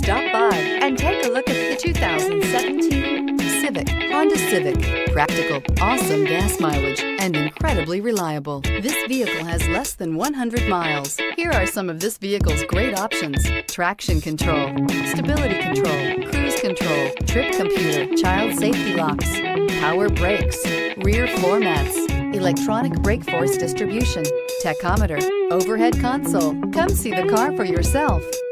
Stop by and take a look at the 2017 Civic, Honda Civic. Practical, awesome gas mileage, and incredibly reliable. This vehicle has less than 100 miles. Here are some of this vehicle's great options: traction control, stability control, cruise control, trip computer, child safety locks, power brakes, rear floor mats, electronic brake force distribution, tachometer, overhead console. Come see the car for yourself.